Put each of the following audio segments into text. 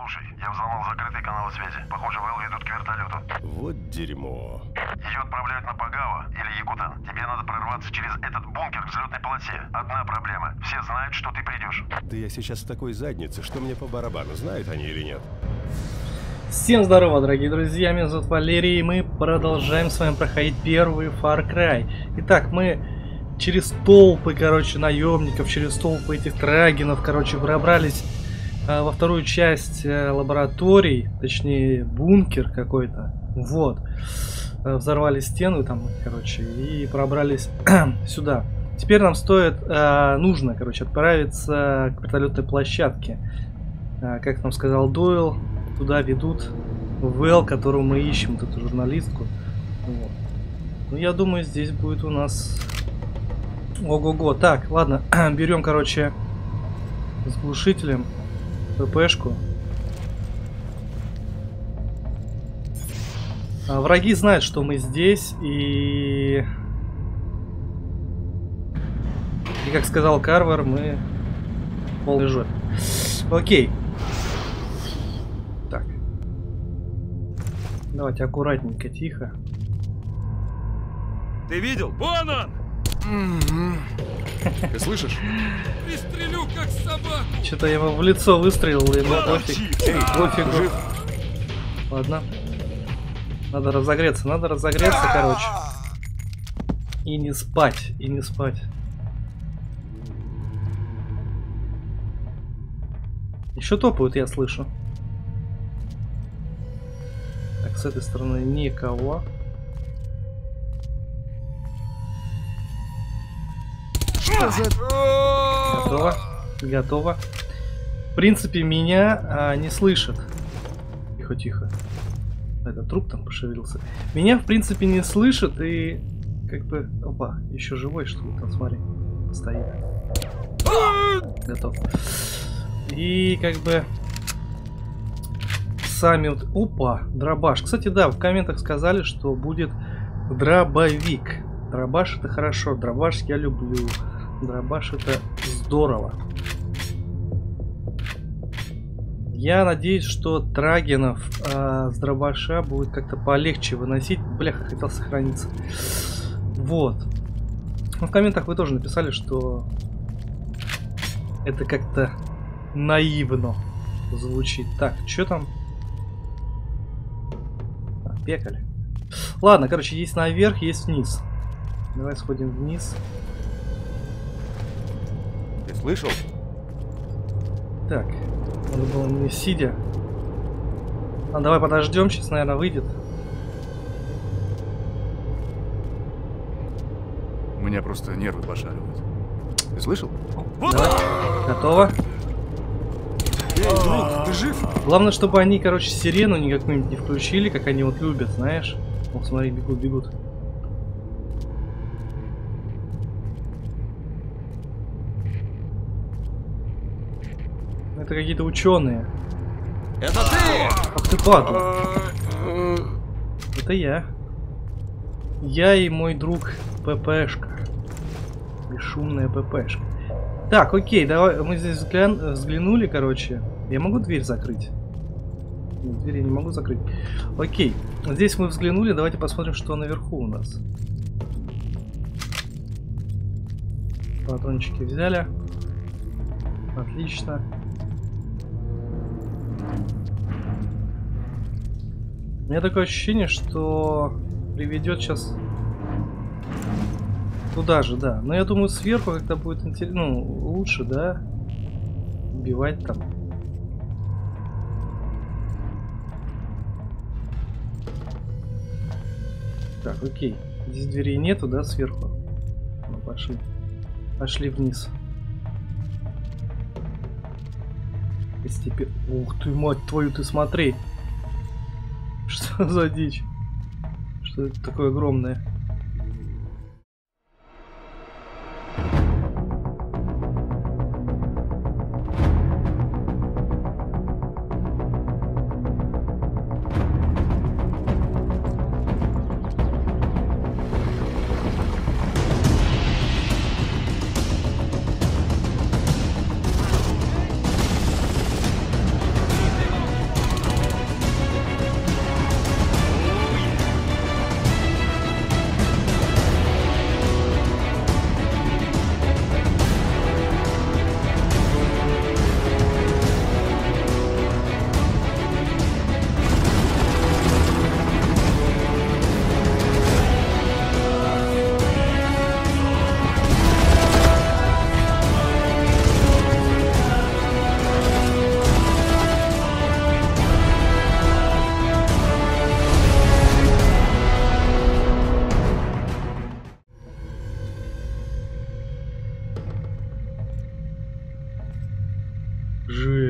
Слушай, я взломал закрытые каналы связи. Похоже, Вэл ведут к вертолету. Вот дерьмо. Ее отправляют на Пагао или Якутан. Тебе надо прорваться через этот бункер к взлетной полосе. Одна проблема. Все знают, что ты придешь. Да я сейчас в такой заднице, что мне по барабану, знают они или нет. Всем здорово, дорогие друзья, меня зовут Валерий, и мы продолжаем с вами проходить первый Far Cry. Итак, мы через толпы, короче, наемников, через толпы этих трагинов, короче, пробрались во вторую часть лабораторий, точнее, бункер какой-то. Вот. Взорвали стену там, короче, и пробрались сюда. Теперь нам нужно, короче, отправиться к вертолетной площадке. Как нам сказал Дойл, туда ведут Вэл, которую мы ищем, эту журналистку. Вот. Ну, я думаю, здесь будет у нас... Ого-го. Так, ладно, берем, короче, с глушителем ППшку. Враги знают, что мы здесь, и как сказал Карвер, мы полный жопе. Окей. Так. Давайте аккуратненько, тихо. Ты видел? Вон он! Ты слышишь? Пристрелю как собаку! Что-то я ему в лицо выстрелил, ему пофиг. Пофигу. Ладно. Надо разогреться, короче. И не спать, и не спать. Еще топают, я слышу. Так, с этой стороны никого. Готово. Готово. В принципе, меня не слышат. Тихо, тихо. Этот труп там пошевелился. Меня, в принципе, не слышат и как бы... Опа, еще живой, что ли? Там, смотри, стоит. Готов. И как бы... Сами вот... Опа, дробаш. Кстати, да, в комментах сказали, что будет дробовик. Дробаш это хорошо. Дробаш я люблю. Дробаш это здорово. Я надеюсь, что трагинов с дробаша будет как-то полегче выносить. Бляха, хотел сохраниться. Вот. Ну, в комментах вы тоже написали, что это как-то наивно звучит. Так, что там? Пекали. Ладно, короче, есть наверх, есть вниз. Давай сходим вниз. Ты слышал? Так, надо было мне сидя. Давай подождем, сейчас, наверное, выйдет. У меня просто нервы пошаливают. Ты слышал? Давай. Готово. Эй, друг, ты жив? Главное, чтобы они, короче, сирену никак-нибудь не включили, как они вот любят, знаешь. Вот смотри, бегут, бегут. Это какие-то ученые. Это ты! Ах ты падла. Это я. Я и мой друг ППшка. Бесшумная ППшка. Так, окей, давай, мы здесь взглянули, короче. Я могу дверь закрыть? Нет, дверь я не могу закрыть. Окей, здесь мы взглянули, давайте посмотрим, что наверху у нас. Патрончики взяли. Отлично. У меня такое ощущение, что приведет сейчас туда же, да. Но я думаю, сверху как-то будет интересно, ну, лучше, да, убивать там. Так, окей. Здесь дверей нету, да, сверху? Ну, пошли. Пошли вниз. Теперь... Ух ты, мать твою, ты смотри. Что за дичь? Что это такое огромное?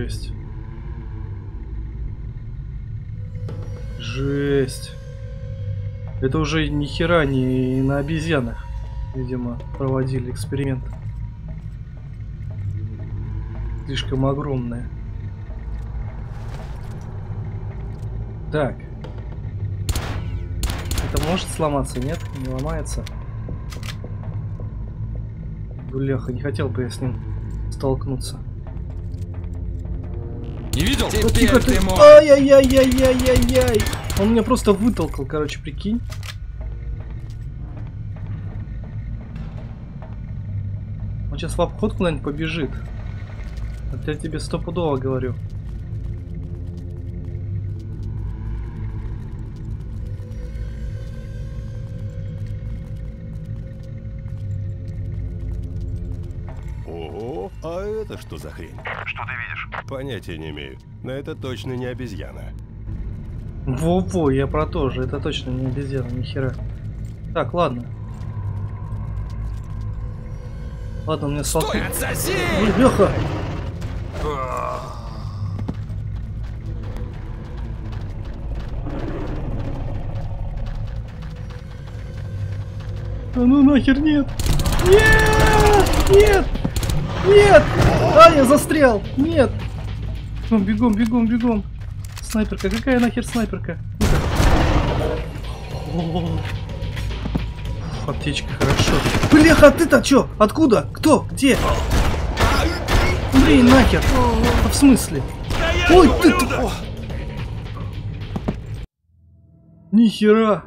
Жесть. Жесть. Это уже ни хера не на обезьянах, видимо, проводили эксперимент. Слишком огромное. Так. Это может сломаться, нет? Не ломается. Бляха, не хотел бы я с ним столкнуться. Не видел? Тихо ты! Ай-яй-яй-яй-яй-яй-яй! Он меня просто вытолкал, короче, прикинь. Он сейчас в обход куда-нибудь побежит. Это я тебе стопудово говорю. Ого, а это что за хрень? Что ты видишь? Понятия не имею. Но это точно не обезьяна. Во-во, я про то же. Это точно не обезьяна, ни хера. Так, ладно. Ладно, у меня Стой, отсоси! Ой, Леха! А ну нахер нет! Нет! Нет! Нет! А, я застрял! Нет! Ну, бегом, бегом, бегом! Снайперка, какая нахер снайперка? Ну-ка. Аптечка, хорошо. Бляха, ты-то чё? Откуда? Кто? Где? Блин, нахер! А в смысле? Ой, ты-то! Нихера!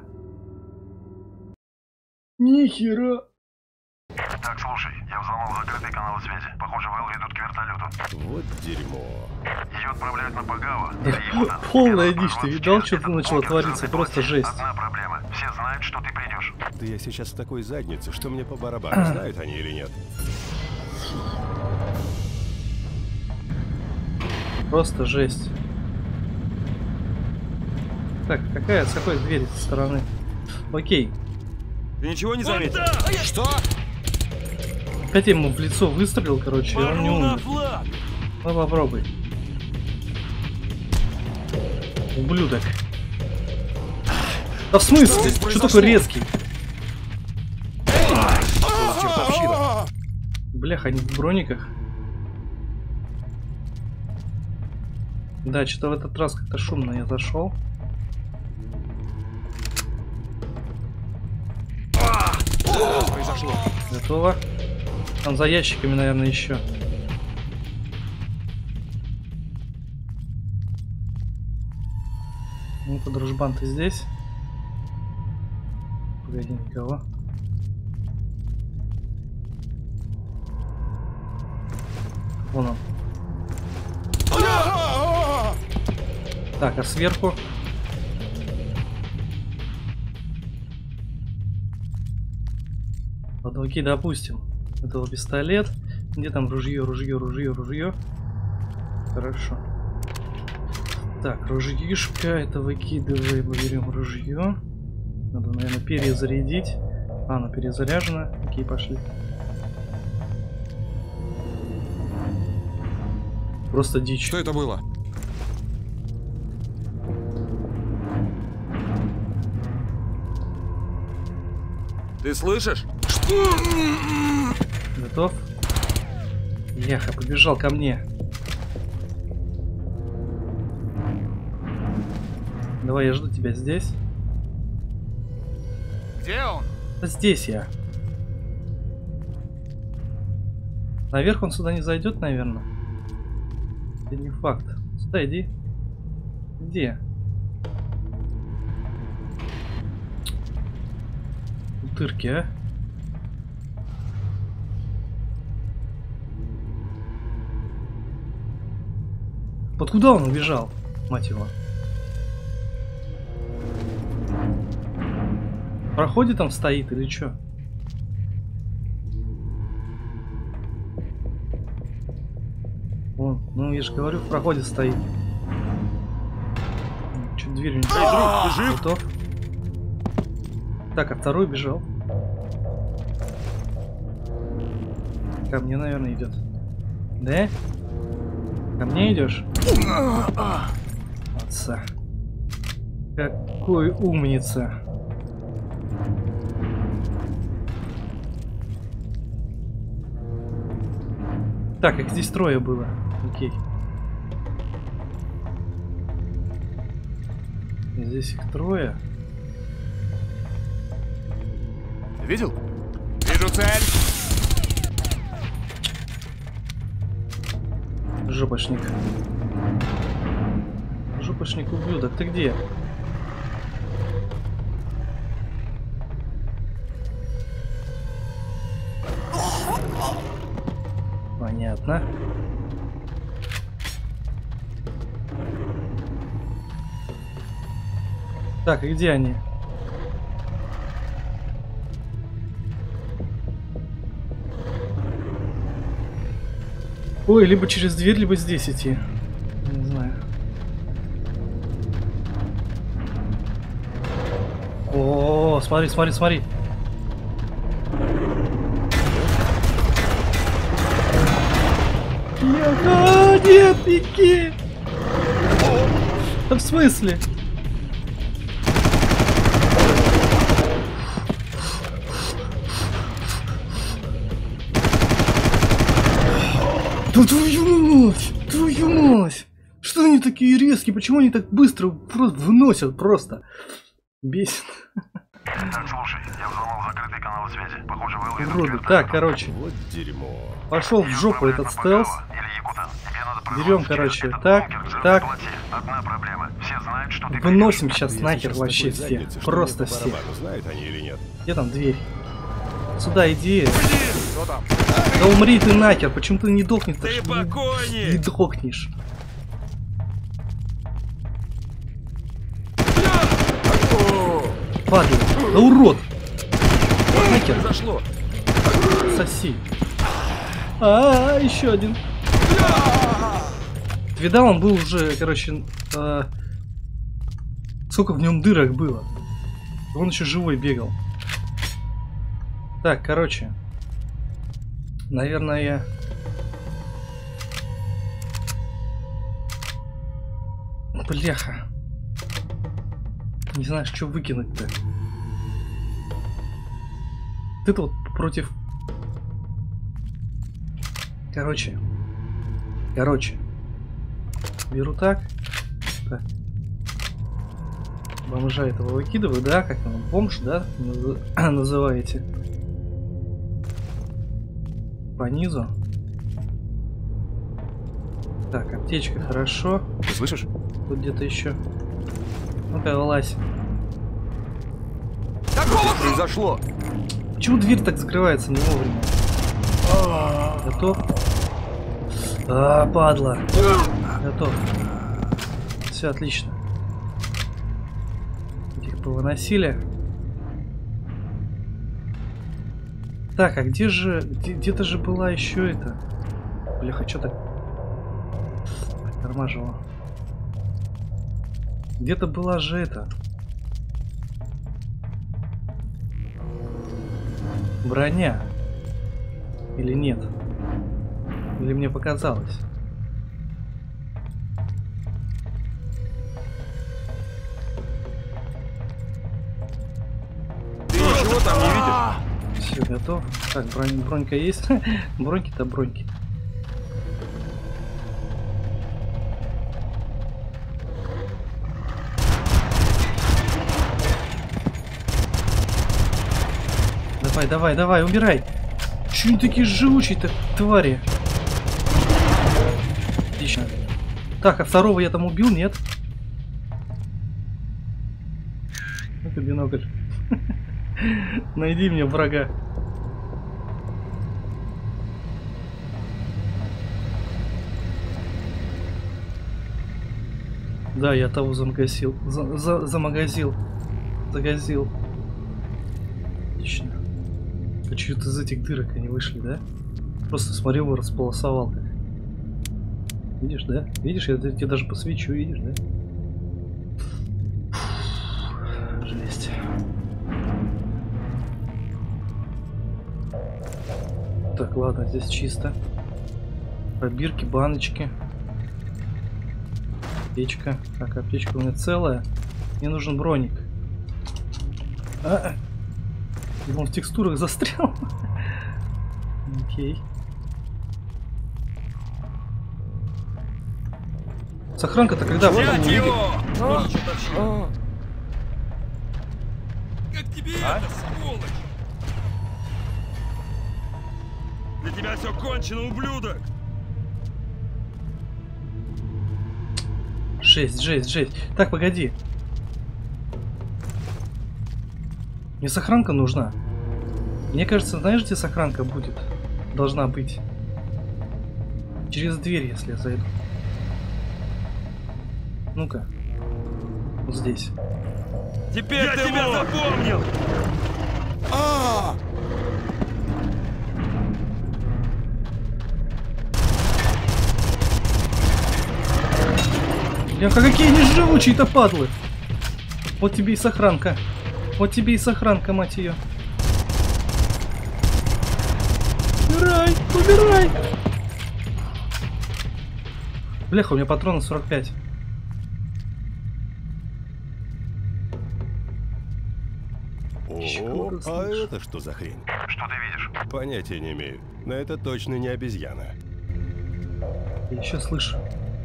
Нихера! Так, слушай, я взломал закрытый канал связи. Похоже, Вэл ведут к вертолету. Вот дерьмо. Ее отправляют на Пагао или Якутан. Полная Тебе надо дичь, ты прорваться видал, через что этот начало бункер твориться? взлетной Просто полосе. жесть. Одна проблема. Все знают, что ты придешь. Да я сейчас в такой заднице, что мне по барабану, знают они или нет. Просто жесть. Так, с какой двери со стороны? Окей. Ты ничего не заметил? Что? Опять ему в лицо выстрелил, короче, и он не умер. Ну попробуй. Ублюдок. Да в смысле? Что такой резкий? Блях, они в брониках. Да, что-то в этот раз как-то шумно я зашел. Произошло. Готово. Там за ящиками, наверное, еще. Ну-ка, дружбан, ты здесь? Погоди, никого. Вон он. Так, а сверху? Ладно, окей, допустим. Это был пистолет. Где там ружье? Хорошо. Так, ружьишко. Это выкидываем. Берем ружье. Надо, наверное, перезарядить. А, оно перезаряжено. Окей, пошли. Просто дичь. Что это было? Ты слышишь? Готов? Яха, побежал ко мне. Давай, я жду тебя здесь. Где он? Да здесь я. Наверх он сюда не зайдет, наверное. Это не факт. Сюда иди. Где? Утырки, а? Под куда он убежал? Мать его. В проходе там стоит или чё? Вон, ну я же говорю, в проходе стоит. Чуть дверь не Друг, ты жив? готов. Так, а второй бежал. Ко мне, наверное, идет. Да? Ко мне идешь? Отца. Какой умница. Так, их здесь трое было. Окей. Здесь их трое. Видел? Вижу цель. Жопошник. Жопошник ублюдок, ты где? Понятно. Так, и где они? Ой, либо через дверь, либо здесь идти. Не знаю. О, смотри, смотри, смотри. Нет, беги! Да в смысле? Да твою мать! Твою мать! Что они такие резкие? Почему они так быстро просто выносят просто? Бесит. Так, слушай, я взломал закрытый канал связи. Похоже, вы Уроды. Так, короче. Вот дерьмо. Пошел в жопу этот стелс. Берем, короче, так, так. Одна проблема. Все знают, что ты Выносим сейчас Я нахер сейчас вообще такой все. заднице, что Просто мне по все. барабану, знают они или нет. Где там дверь? Сюда иди. Что там? Да умри ты нахер. Почему ты не дохнешь? Ты Не покойник! дохнешь. Падай. Да урод. Нахер. Произошло. Соси. Еще один. Ты видал, он был уже, короче, сколько в нем дырок было. Он еще живой бегал. Так, короче. Наверное, я... Бляха. Не знаешь, что выкинуть-то. Ты-то вот против... Короче. Беру так. Так. Бомжа этого выкидываю, да? Как он? Бомж, да? Называете. По низу. Так, аптечка, хорошо. Ты слышишь? Тут где-то еще. Ну-ка, вылазь. Произошло. Почему дверь так закрывается не вовремя? Готов? Падла. Готов. Все отлично. Этих повыносили. Так, а где же... Где-то же была еще это... Бляха, что так... Тормаживала. Где-то была же это... Броня. Или нет? Или мне показалось? Ты ничего там не видишь? Все, готов. Так, бронька есть. Броньки-то броньки. Давай, умирай. Чё они такие живучие-то, твари? Отлично. Так, а второго я там убил, нет? Ну-ка, бинокль. Найди мне врага. Да, я того замагазил. Загазил. Отлично. А чё-то из этих дырок они вышли, да? Просто смотрел и располосовал как. Видишь, да? Видишь, я тебе даже посвечу, видишь, да? Фу, жесть. Так, ладно, здесь чисто. Пробирки, баночки. Аптечка. Так, аптечка у меня целая. Мне нужен броник. Он в текстурах застрял. Окей. Сохранка-то когда потом увидит? Как тебе это, сволочь? Для тебя все кончено, ублюдок! Жесть. Так, погоди. Мне сохранка нужна. Мне кажется, знаешь, где сохранка будет? Должна быть. Через дверь, если я зайду. Ну-ка. Вот здесь. Теперь я тебя запомнил! Бляха, какие они живучие-то падлы! Вот тебе и сохранка. Вот тебе и сохранка, мать ее. Убирай! Бляха, у меня патронов 45. Ого, а это что за хрень? Что ты видишь? Понятия не имею. Но это точно не обезьяна. Я еще слышу.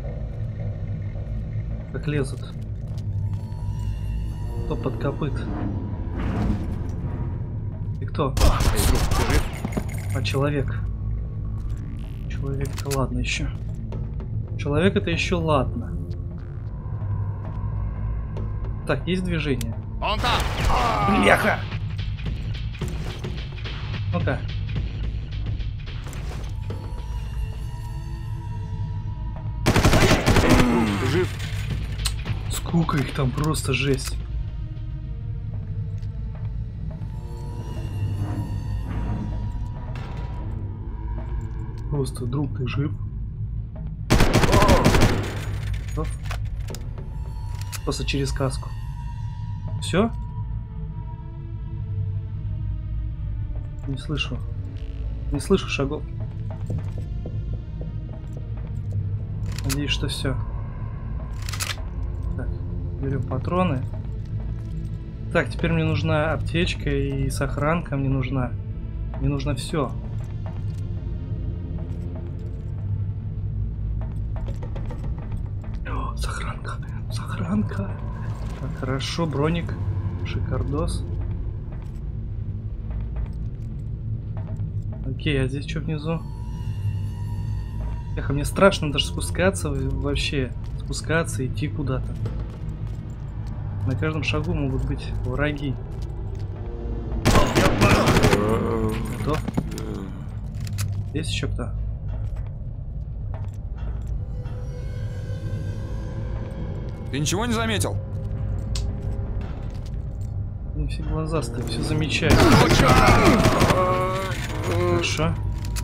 Как лезут. Топот копыт. Ты кто? А человек. Человек это ладно еще. Человек это еще ладно. Так, есть движение. Он там! Бляха! Ну-ка. Ты жив? Сколько их там, просто жесть. Просто, друг, ты жив? О. Просто через каску. Все? Не слышу. Не слышу шагов. Надеюсь, что все. Так, берем патроны. Так, теперь мне нужна аптечка и сохранка мне нужна. Мне нужно все. Сохранка. Сохранка. Так, хорошо, броник. Шикардос. Окей, а здесь что внизу? Эх, мне страшно даже спускаться вообще. Спускаться, идти куда-то. На каждом шагу могут быть враги. Кто? Есть еще кто? Ты ничего не заметил? Они все глазастые, все замечают. Хорошо.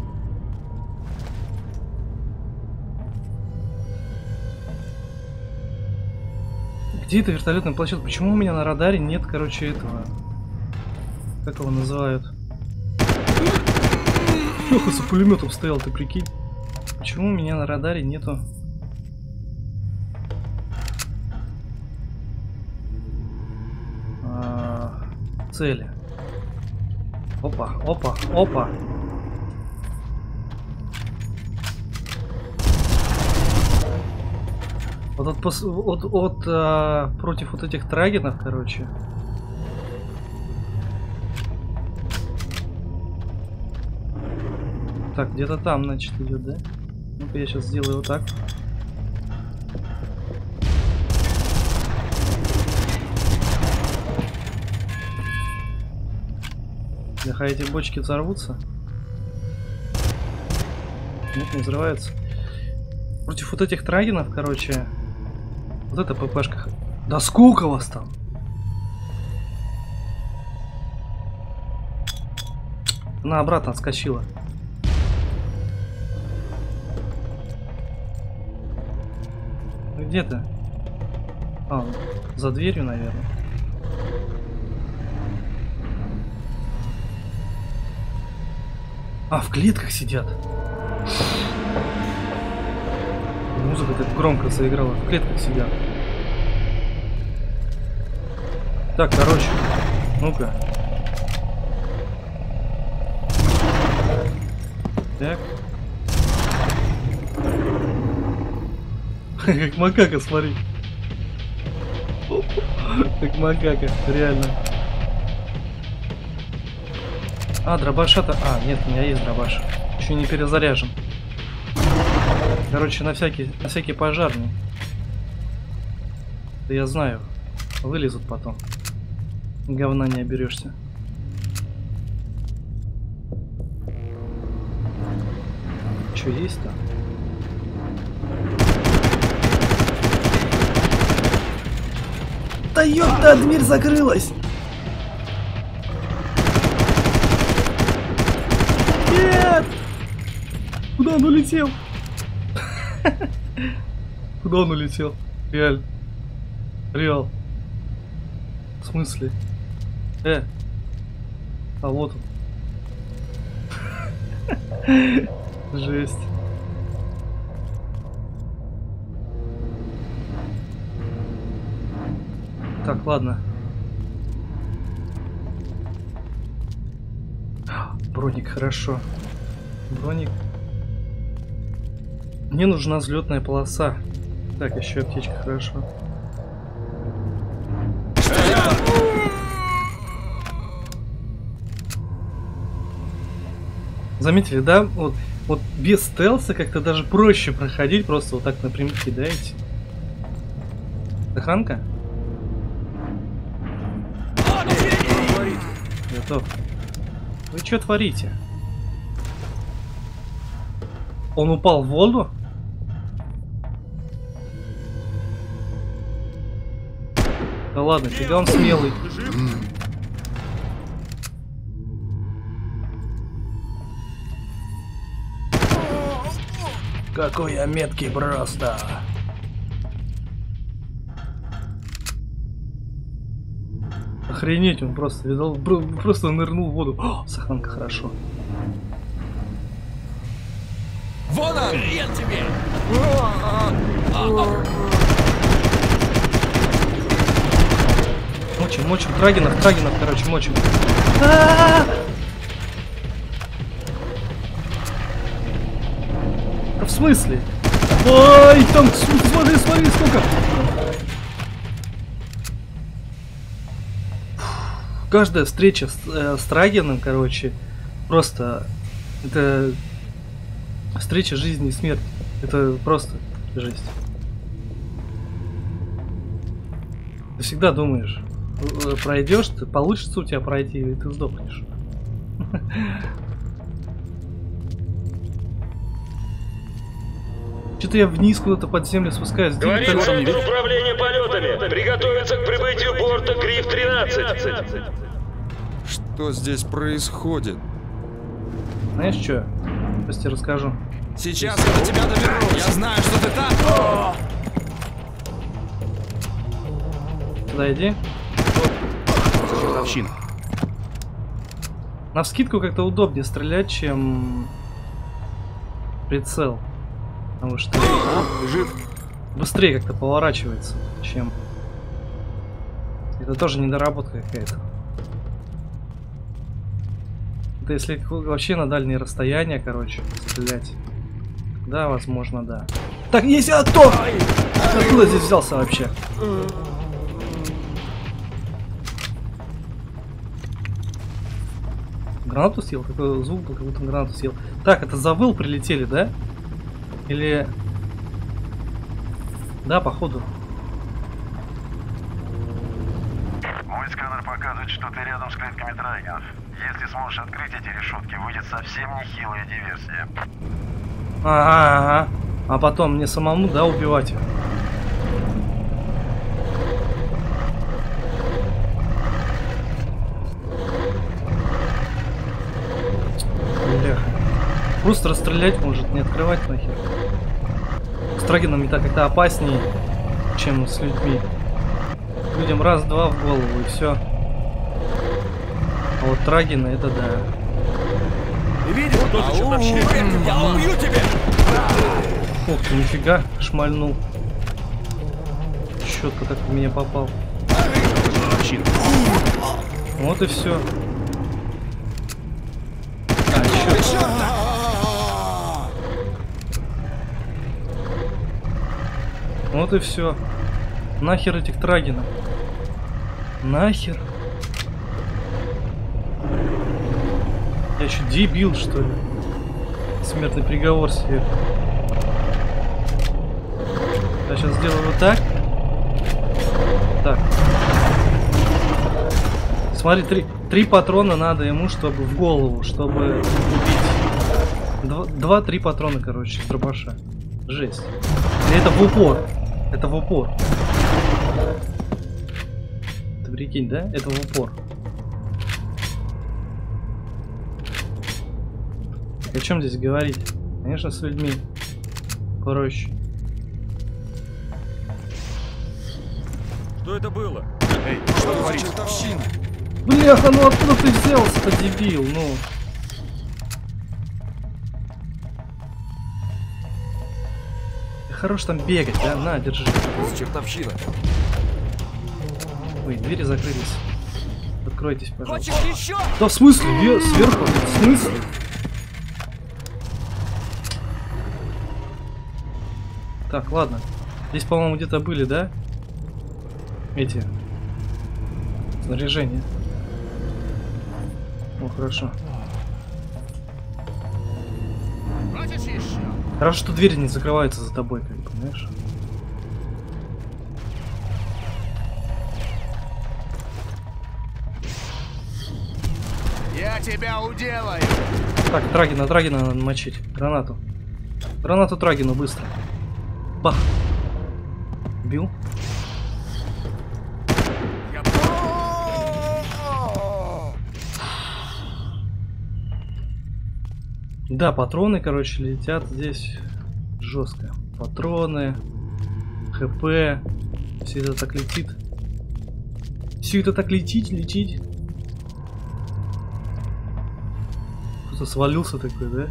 Где это вертолетная площадка? Почему у меня на радаре нет, короче, этого? Как его называют? Леха за пулеметом стоял, ты прикинь. Почему у меня на радаре нету? Цели. Опа, опа, опа. Вот против вот этих трагенов, короче. Так, где-то там, значит, идет, да? Ну-ка, я сейчас сделаю вот так. Ах, эти бочки взорвутся? Нет, не взрываются. Против вот этих трагенов, короче. Вот это ППшка. Да сколько вас там? Она обратно отскочила. Где ты? А, за дверью, наверное. А, в клетках сидят. Музыка так громко заиграла. В клетках сидят. Так, короче. Ну-ка. Так. Как макака, смотри. Как макака, реально. А, дробаша-то... А, нет, у меня есть дробаш. Еще не перезаряжен. Короче, на всякий пожарный. Да я знаю. Вылезут потом. Говна не оберешься. Что есть-то? Да ёпта, дверь закрылась! Нет! Куда он улетел? Куда он улетел? Реально. Реал. В смысле? А вот он. Жесть. Так, ладно. Броник, хорошо. Броник. Мне нужна взлетная полоса. Так, еще аптечка, хорошо. Заметили, да? Вот без стелса как-то даже проще проходить, просто вот так напрямик кидаете. Охранка? Готов. Вы что творите? Он упал в воду? Да ладно, фига он смелый. Какой я меткий просто. Охренеть, он просто видал, просто нырнул в воду. О, сохранка, хорошо. Вон он! Хрен тебе! Мочим, Трагинов, короче, мочим. В смысле? Ой, там, смотри, сколько! Каждая встреча с Трагином, короче, просто это встреча жизни и смерти. Это просто жесть. Ты всегда думаешь, пройдешь, ты получится у тебя пройти, или ты сдохнешь. Что-то я вниз куда-то под землю спускаюсь. Говорит центр управления полетами. Приготовиться к прибытию борта Гриф-13. Что здесь происходит? Знаешь что? Сейчас тебе расскажу. Сейчас я до тебя доберусь. Я знаю, что ты там. Сюда иди. Чертовщина. Навскидку как-то удобнее стрелять, чем прицел. Потому что Жив. быстрее как-то поворачивается, чем... Это тоже недоработка какая-то. Это если вообще на дальние расстояния, короче, стрелять. Да, возможно, да. Так, есть кто? Откуда здесь взялся вообще? Гранату съел? Такой звук был, как будто гранату съел. Так, это завыл прилетели, да? Или... Да, походу. Мой сканер показывает, что ты рядом с клетками Трагинов. Если сможешь открыть эти решетки, выйдет совсем нехилая диверсия. Ага. А потом мне самому, да, убивать их? Бляха. Просто расстрелять может, не открывать нахер. С Трагинами так как-то опаснее, чем с людьми. Людям раз-два в голову и все. А вот Трагины это да. Ты видел? Кто ты, чертовщина? Я убью тебя! Ох ты, нифига, шмальнул. Четко так в меня попал. Вот и все. Вот и все. Нахер этих трагинов. Нахер. Я что, дебил, что ли? Смертный приговор себе. Я сейчас сделаю вот так. Так. Смотри, три патрона надо ему, чтобы в голову, чтобы убить. 2-3 патрона, короче, с дробаша. Жесть. И это в упор. Это в упор. Ты прикинь, да? Это в упор. Так о чем здесь говорить? Конечно, с людьми проще. Что это было? Эй, что творится? Бляха, ну откуда ты взялся-то, дебил, ну? Ты хорош там бегать, да? На, держи. Чертовщина. Ой, двери закрылись. Откройтесь, пожалуйста. Да в смысле? Сверху? В смысле? Так, ладно. Здесь, по-моему, где-то были, да? Эти снаряжения. О, хорошо. Хорошо, что двери не закрываются за тобой, как бы, понимаешь? Я тебя уделаю. Так, Трагина надо мочить. Гранату. Гранату Трагину, быстро. Бах. Бил. Да, патроны, короче, летят здесь жестко. Патроны, ХП. Все это так летит. Все это так летит. Кто-то свалился такой, да?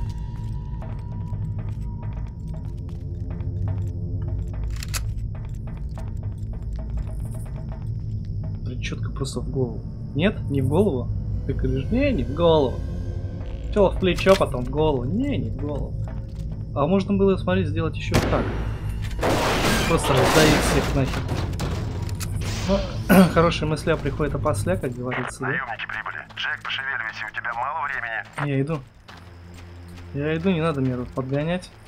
Четко просто в голову. Нет, не в голову. Ты говоришь, не в голову. Сначала в плечо, потом в голову. Не в голову. А можно было, смотри, сделать еще так. Просто раздавить всех нахер. Ну, хорошие мысля приходят опосля, как говорится. Да? Наемники прибыли. Джек, пошевеливайся, у тебя мало времени. Я иду, не надо меня тут подгонять.